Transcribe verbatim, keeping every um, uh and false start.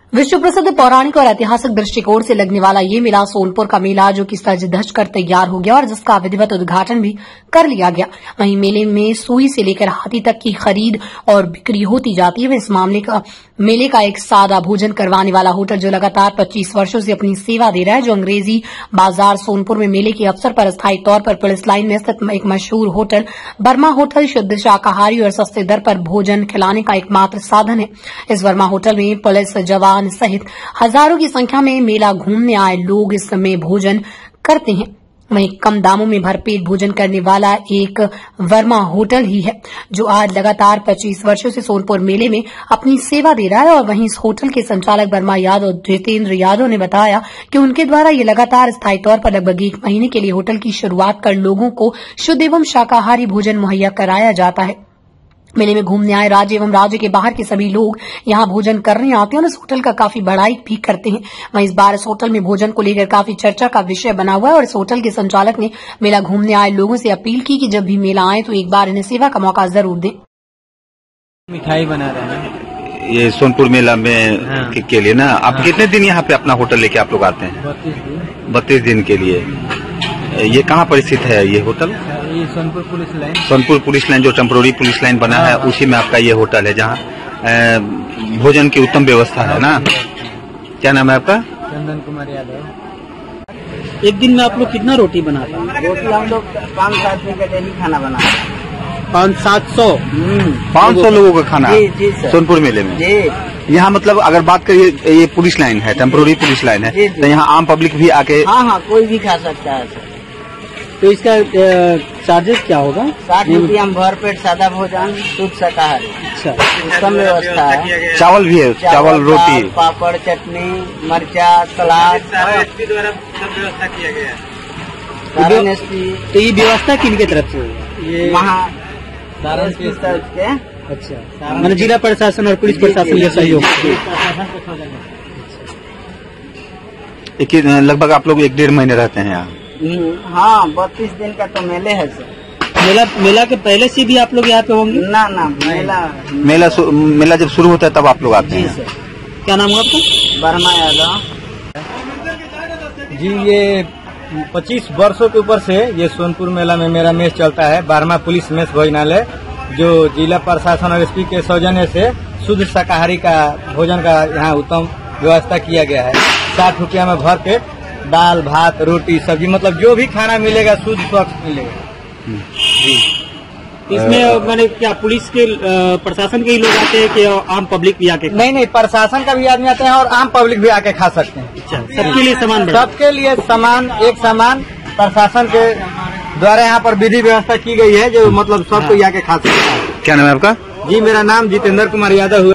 विश्व प्रसिद्ध पौराणिक और ऐतिहासिक दृष्टिकोण से लगने वाला ये मेला सोनपुर का मेला जो कि सज धज कर तैयार हो गया और जिसका विधिवत उद्घाटन भी कर लिया गया। वहीं मेले में सुई से लेकर हाथी तक की खरीद और बिक्री होती जाती है। इस मामले का मेले का एक सादा भोजन करवाने वाला होटल जो लगातार पच्चीस वर्षों से अपनी सेवा दे रहा है, जो अंग्रेजी बाजार सोनपुर में मेले के अवसर पर अस्थायी तौर पर पुलिस लाइन में स्थित एक मशहूर होटल वर्मा होटल शुद्ध शाकाहारी और सस्ते दर पर भोजन खिलाने का एकमात्र साधन है। इस वर्मा होटल में पुलिस जवान सहित हजारों की संख्या में मेला घूमने आए लोग इस समय भोजन करते हैं। वहीं कम दामों में भरपेट भोजन करने वाला एक वर्मा होटल ही है जो आज लगातार पच्चीस वर्षों से सोनपुर मेले में अपनी सेवा दे रहा है। और वहीं इस होटल के संचालक वर्मा यादव जितेंद्र यादव ने बताया कि उनके द्वारा ये लगातार स्थायी तौर पर लगभग एक महीने के लिए होटल की शुरुआत कर लोगों को शुद्ध एवं शाकाहारी भोजन मुहैया कराया जाता है। मेले में घूमने आए राज्य एवं राज्य के बाहर के सभी लोग यहां भोजन करने आते हैं और इस होटल का काफी बड़ाई भी करते हैं। वहीं इस बार इस होटल में भोजन को लेकर काफी चर्चा का विषय बना हुआ है और इस होटल के संचालक ने मेला घूमने आए लोगों से अपील की कि जब भी मेला आए तो एक बार इन्हें सेवा का मौका जरूर दें। मिठाई बना रहे हैं ये सोनपुर मेला में हाँ। के, के लिए ना आप हाँ। कितने दिन यहाँ पे अपना होटल लेके आप लोग आते हैं? बत्तीस दिन बत्तीस दिन के लिए। ये कहाँ पर स्थित है ये होटल? ये Sonpur police line Sonpur police line जो टेम्पोररी पुलिस लाइन बना है उसी में आपका ये होटल है जहाँ भोजन की उत्तम व्यवस्था है ना। क्या नाम है आपका? चंदन कुमार यादव। एक दिन में आप लोग कितना रोटी बनाते हैं? रोटी हम लोग पाँच सात सौ का डेली खाना बनाते हैं। पाँच सात सौ पाँच सौ लोगों का खाना जी, जी सर। सोनपुर मेले में जी। यहाँ मतलब अगर बात करिए ये पुलिस लाइन है, टेम्पोररी पुलिस लाइन है, तो यहाँ आम पब्लिक भी आके हाँ हाँ कोई भी खा सकता है सर। तो इसका चार्जेस क्या होगा? साठ रुपया हम भर पेट सादा भोजन शुद्ध शाकाहारी। अच्छा, उत्तम व्यवस्था है। चावल भी है, चावल रोटी पापड़ चटनी मरचा सलाद द्वारा सब व्यवस्था किया गया है। तो ये व्यवस्था किनके तरफ से? ये वहाँ की तरफ से। अच्छा, मैंने जिला प्रशासन और पुलिस प्रशासन के सहयोग से लगभग आप लोग एक डेढ़ महीने रहते हैं यहाँ? हाँ, बत्तीस दिन का तो मेले है सर। मेला मेला के पहले से भी आप लोग यहाँ पे होंगे? ना ना मेला मेला मेला जब शुरू होता है तब आप लोग आते हैं? जी सर। क्या नाम है आपका? वर्मा यादव जी। ये पच्चीस वर्षों के ऊपर से ये सोनपुर मेला में मेरा मेस चलता है, बारहमा पुलिस मेस भोजनालय, जो जिला प्रशासन और एसपी के सौजन्य से शुद्ध शाकाहारी का भोजन का यहाँ उत्तम व्यवस्था किया गया है। साठ रुपया में भर के दाल भात रोटी सब्जी मतलब जो भी खाना मिलेगा शुद्ध स्वच्छ मिलेगा जी। इसमें मैंने क्या पुलिस के प्रशासन के ही लोग आते हैं कि आम पब्लिक भी आके? नहीं नहीं, प्रशासन का भी आदमी आते हैं और आम पब्लिक भी आके खा सकते हैं। अच्छा, सबके लिए समान? सबके लिए समान, एक समान प्रशासन के द्वारा यहाँ पर विधि व्यवस्था की गई है जो मतलब सबको आके खा सकते हैं। क्या नाम है आपका? जी, मेरा नाम जितेंद्र कुमार यादव हुआ।